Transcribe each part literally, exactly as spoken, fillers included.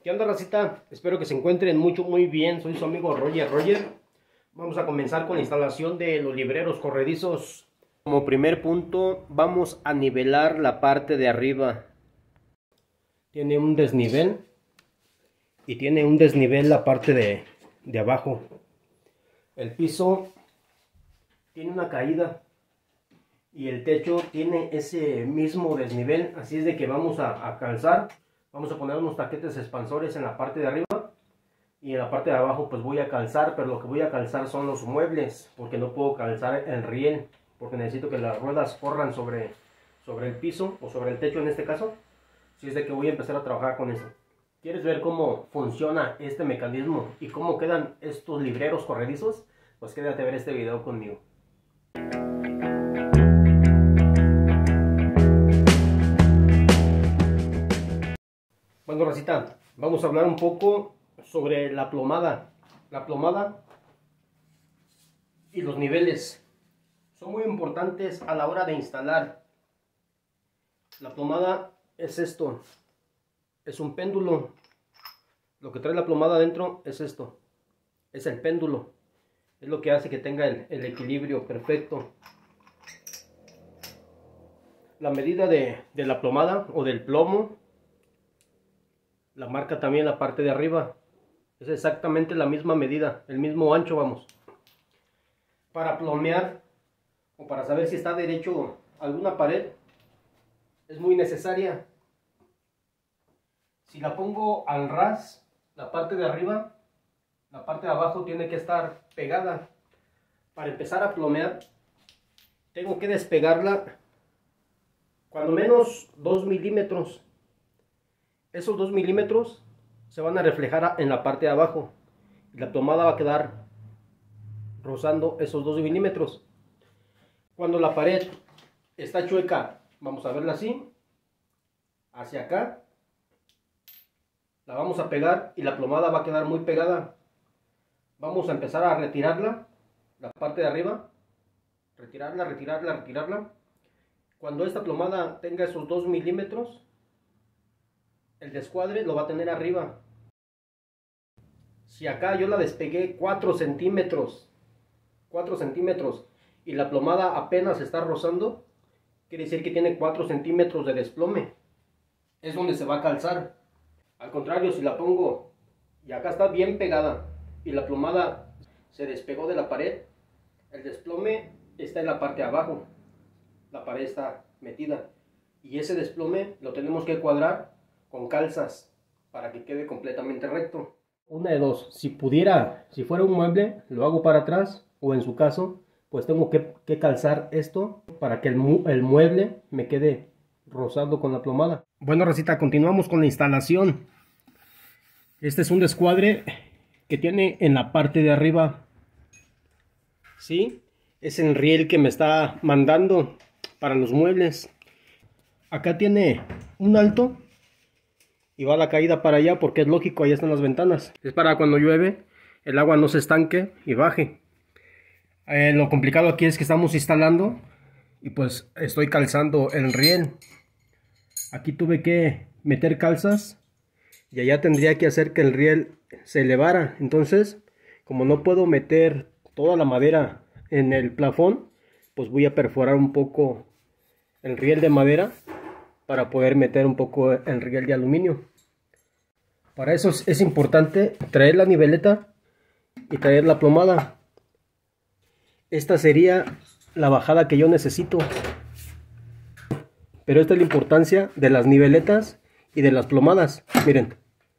¿Qué onda, racita? Espero que se encuentren mucho, muy bien. Soy su amigo Roger Roger. Vamos a comenzar con la instalación de los libreros corredizos. Como primer punto, vamos a nivelar la parte de arriba. Tiene un desnivel y tiene un desnivel la parte de, de abajo. El piso tiene una caída y el techo tiene ese mismo desnivel. Así es de que vamos a, a calzar. Vamos a poner unos taquetes expansores en la parte de arriba y en la parte de abajo pues voy a calzar, pero lo que voy a calzar son los muebles, porque no puedo calzar el riel, porque necesito que las ruedas corran sobre, sobre el piso o sobre el techo en este caso. Así es de que voy a empezar a trabajar con eso. ¿Quieres ver cómo funciona este mecanismo y cómo quedan estos libreros corredizos? Pues quédate a ver este video conmigo. Bueno, racita, vamos a hablar un poco sobre la plomada. La plomada y los niveles son muy importantes a la hora de instalar. La plomada es esto, es un péndulo. Lo que trae la plomada adentro es esto, es el péndulo. Es lo que hace que tenga el, el equilibrio perfecto. La medida de, de la plomada o del plomo la marca también la parte de arriba. Es exactamente la misma medida, el mismo ancho, vamos. Para plomear o para saber si está derecho alguna pared es muy necesaria. Si la pongo al ras, la parte de arriba, la parte de abajo tiene que estar pegada. Para empezar a plomear tengo que despegarla cuando menos dos milímetros. Esos dos milímetros se van a reflejar en la parte de abajo y la plomada va a quedar rozando esos dos milímetros. Cuando la pared está chueca, vamos a verla así, hacia acá, la vamos a pegar y la plomada va a quedar muy pegada. Vamos a empezar a retirarla, la parte de arriba, retirarla, retirarla, retirarla. Cuando esta plomada tenga esos dos milímetros, el descuadre lo va a tener arriba. Si acá yo la despegué cuatro centímetros, cuatro centímetros y la plomada apenas está rozando, quiere decir que tiene cuatro centímetros de desplome. Es donde se va a calzar. Al contrario, si la pongo y acá está bien pegada y la plomada se despegó de la pared, el desplome está en la parte de abajo. La pared está metida y ese desplome lo tenemos que cuadrar con calzas para que quede completamente recto. Una de dos, si pudiera, si fuera un mueble, lo hago para atrás, o en su caso, pues tengo que, que calzar esto para que el, mu el mueble me quede rozando con la plomada. Bueno, racita, continuamos con la instalación. Este es un descuadre que tiene en la parte de arriba, ¿sí? Es el riel que me está mandando para los muebles. Acá tiene un alto y va la caída para allá porque es lógico, allá están las ventanas. Es para cuando llueve el agua no se estanque y baje. Eh, lo complicado aquí es que estamos instalando y pues estoy calzando el riel. Aquí tuve que meter calzas y allá tendría que hacer que el riel se elevara. Entonces, como no puedo meter toda la madera en el plafón, pues voy a perforar un poco el riel de madera para poder meter un poco el riel de aluminio. Para eso es importante traer la niveleta y traer la plomada. Esta sería la bajada que yo necesito. Pero esta es la importancia de las niveletas y de las plomadas. Miren.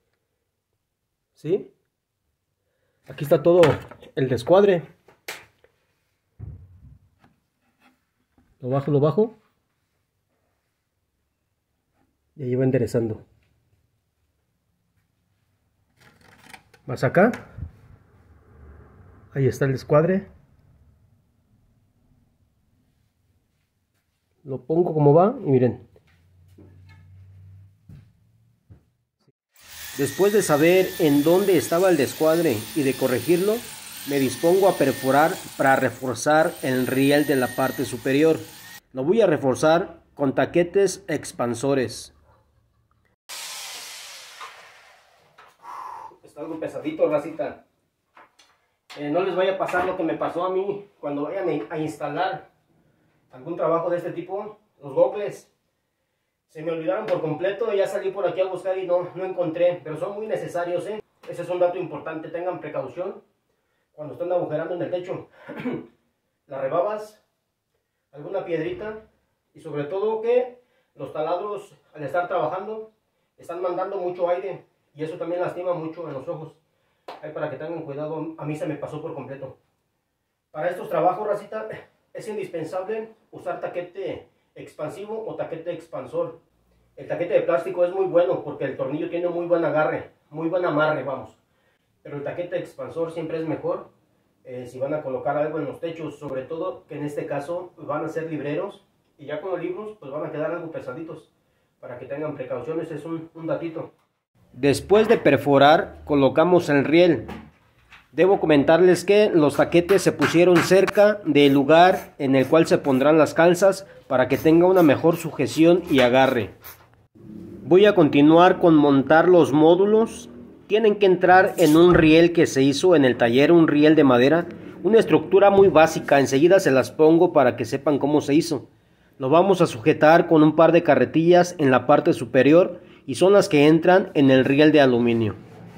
¿Sí? Aquí está todo el descuadre. Lo bajo, lo bajo. Y ahí va enderezando. Más acá. Ahí está el descuadre. Lo pongo como va y miren. Después de saber en dónde estaba el descuadre y de corregirlo, me dispongo a perforar para reforzar el riel de la parte superior. Lo voy a reforzar con taquetes expansores. Está algo pesadito, racita. Eh, no les vaya a pasar lo que me pasó a mí cuando vayan a instalar algún trabajo de este tipo. Los gogles se me olvidaron por completo y ya salí por aquí a buscar y no, no encontré. Pero son muy necesarios, ¿eh? Ese es un dato importante. Tengan precaución cuando estén agujerando en el techo. Las rebabas, alguna piedrita y sobre todo que los taladros al estar trabajando están mandando mucho aire y eso también lastima mucho en los ojos. Ahí para que tengan cuidado, a mí se me pasó por completo. Para estos trabajos, racita, es indispensable usar taquete expansivo o taquete expansor. El taquete de plástico es muy bueno porque el tornillo tiene muy buen agarre, muy buen amarre, vamos. Pero el taquete expansor siempre es mejor eh, si van a colocar algo en los techos, sobre todo que en este caso van a ser libreros y ya con los libros pues van a quedar algo pesaditos. Para que tengan precauciones, es un, un datito. Después de perforar, colocamos el riel. Debo comentarles que los taquetes se pusieron cerca del lugar en el cual se pondrán las calzas para que tenga una mejor sujeción y agarre. Voy a continuar con montar los módulos. Tienen que entrar en un riel que se hizo en el taller, un riel de madera, una estructura muy básica. Enseguida se las pongo para que sepan cómo se hizo. Lo vamos a sujetar con un par de carretillas en la parte superior y son las que entran en el riel de aluminio.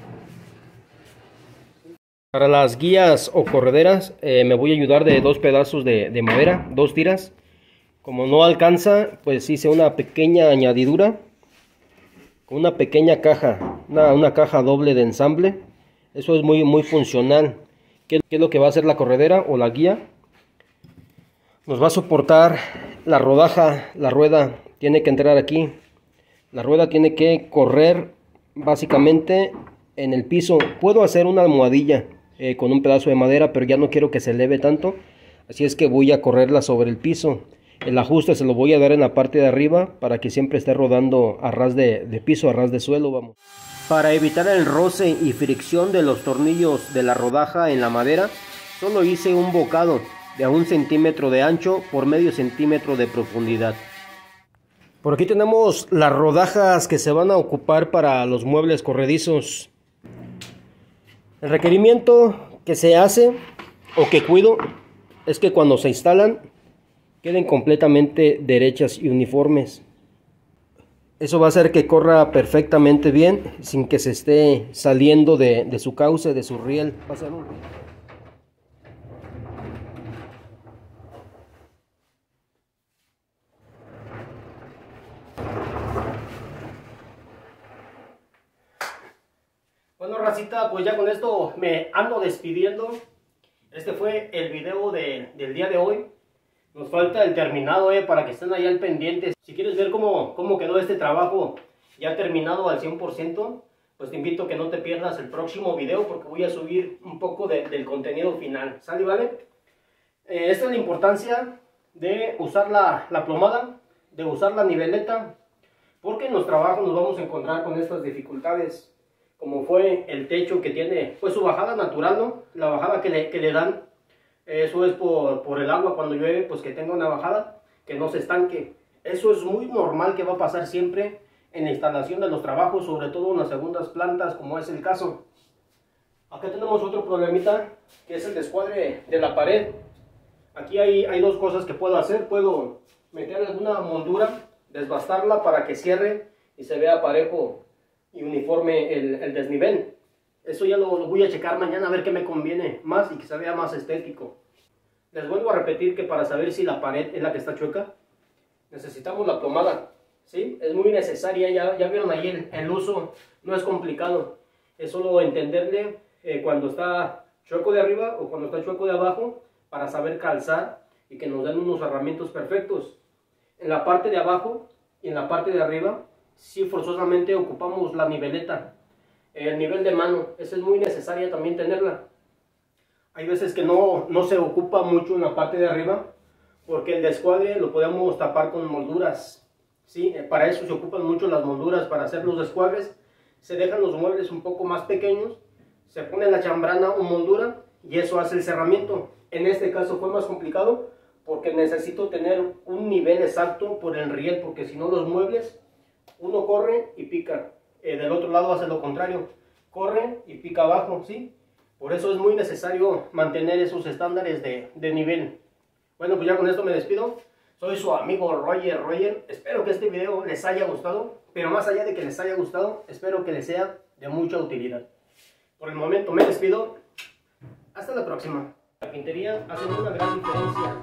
Para las guías o correderas eh, me voy a ayudar de dos pedazos de, de madera, dos tiras. Como no alcanza, pues hice una pequeña añadidura con una pequeña caja, una, una caja doble de ensamble. Eso es muy, muy funcional. ¿Qué, ¿Qué es lo que va a hacer la corredera o la guía? Nos va a soportar la rodaja, la rueda tiene que entrar aquí. La rueda tiene que correr básicamente en el piso. Puedo hacer una almohadilla eh, con un pedazo de madera, pero ya no quiero que se eleve tanto. Así es que voy a correrla sobre el piso. El ajuste se lo voy a dar en la parte de arriba para que siempre esté rodando a ras de, de piso, a ras de suelo, vamos. Para evitar el roce y fricción de los tornillos de la rodaja en la madera, solo hice un bocado de a un centímetro de ancho por medio centímetro de profundidad. Por aquí tenemos las rodajas que se van a ocupar para los muebles corredizos. El requerimiento que se hace o que cuido es que cuando se instalan queden completamente derechas y uniformes. Eso va a hacer que corra perfectamente bien sin que se esté saliendo de, de su cauce, de su riel. Va a ser un... Bueno, racita, pues ya con esto me ando despidiendo. Este fue el video de, del día de hoy. Nos falta el terminado, eh, para que estén ahí al pendiente. Si quieres ver cómo, cómo quedó este trabajo ya terminado al cien por ciento, pues te invito a que no te pierdas el próximo video porque voy a subir un poco de, del contenido final. ¿Sale, vale? Eh, esta es la importancia de usar la, la plomada, de usar la niveleta, porque en los trabajos nos vamos a encontrar con estas dificultades, como fue el techo que tiene pues su bajada natural, ¿no? La bajada que le, que le dan. Eso es por, por el agua cuando llueve, pues que tenga una bajada, que no se estanque. Eso es muy normal que va a pasar siempre en la instalación de los trabajos, sobre todo en las segundas plantas, como es el caso. Acá tenemos otro problemita, que es el descuadre de la pared. Aquí hay, hay dos cosas que puedo hacer. Puedo meter alguna moldura, desbastarla para que cierre y se vea parejo y uniforme el, el desnivel. Eso ya lo, lo voy a checar mañana a ver qué me conviene más y que se vea más estético. Les vuelvo a repetir que para saber si la pared es la que está chueca, necesitamos la plomada, ¿sí? Es muy necesaria, ya, ya vieron ahí el, el uso, no es complicado. Es solo entenderle eh, cuando está chueco de arriba o cuando está chueco de abajo para saber calzar y que nos den unos herramientas perfectos. En la parte de abajo y en la parte de arriba, sí forzosamente ocupamos la niveleta. El nivel de mano, esa es muy necesaria también tenerla. Hay veces que no, no se ocupa mucho en la parte de arriba porque el descuadre lo podemos tapar con molduras, ¿sí? Para eso se ocupan mucho las molduras, para hacer los descuadres. Se dejan los muebles un poco más pequeños, se pone la chambrana o moldura y eso hace el cerramiento. En este caso fue más complicado porque necesito tener un nivel exacto por el riel, porque si no los muebles uno corre y pica. Eh, del otro lado hace lo contrario, corre y pica abajo, ¿sí? Por eso es muy necesario mantener esos estándares de, de nivel. Bueno, pues ya con esto me despido. Soy su amigo Roger Roger. Espero que este video les haya gustado, pero más allá de que les haya gustado, espero que les sea de mucha utilidad. Por el momento me despido. Hasta la próxima. La carpintería hace una gran diferencia